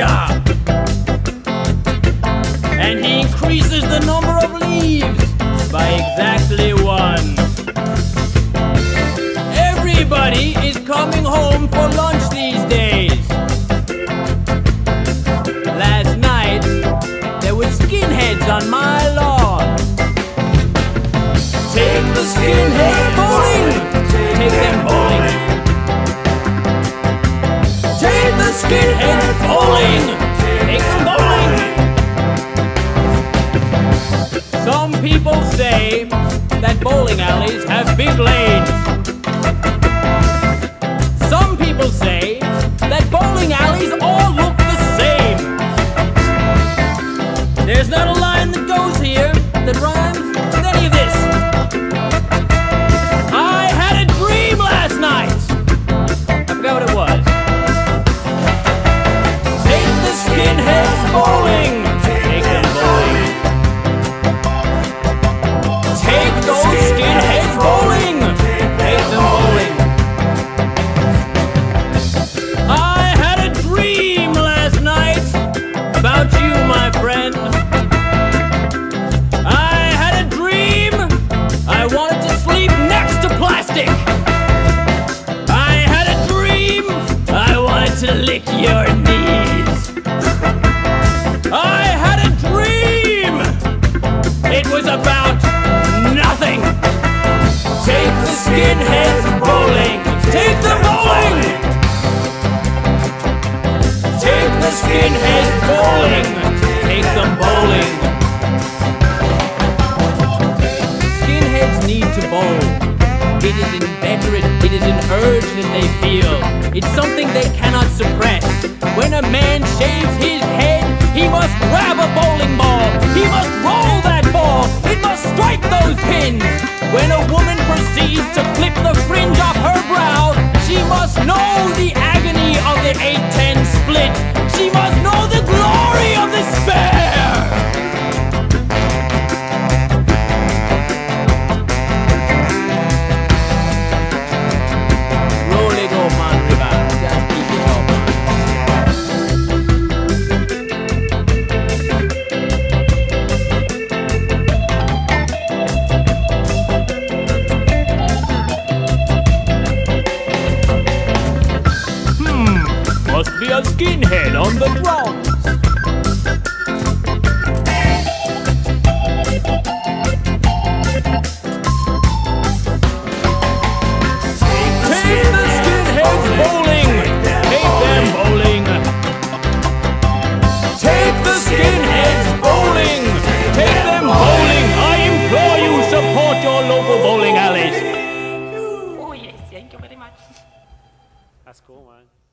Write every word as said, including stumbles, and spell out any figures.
ya! And he increases the number of leaves by exactly one. Everybody is coming home for lunch these days. Last night, there were skinheads on my lawn. Take the skinheads bowling! Take them bowling! Take the skinheads bowling! Take them bowling! Some people say that bowling alleys have big lanes. Some people say that bowling alleys all look the same. There's not a line that goes here that rhymes with any of this. I had a dream last night. I forgot what it was. Take the skinheads bowling. Take them bowling. Take those skinheads bowling. Take them bowling. I had a dream last night about you, my friend. I had a dream. I wanted to sleep next to plastic. I had a dream. I wanted to lick your knees. I had a dream. It was about nothing. Take the skinheads bowling. Take them bowling. Take the skinheads bowling. Take them bowling. Skinheads need to bowl. It is inveterate. It is an urge that they feel. It's something they cannot suppress. When a man shaves his head, he must grab a bowling ball. He must roll that ball. It must strike those pins. When a woman proceeds to clip the fringe off her brow, she must know the agony of the eight ten split. She must know the glory of despair. Roll it up, man, river. Just keep it up. Hmm, must be a skinhead on the drums. Take the skinheads bowling. Take them bowling. Take the skinheads bowling. Take them bowling. I implore you, support your local bowling alleys. Oh yes, thank you very much. That's cool, man.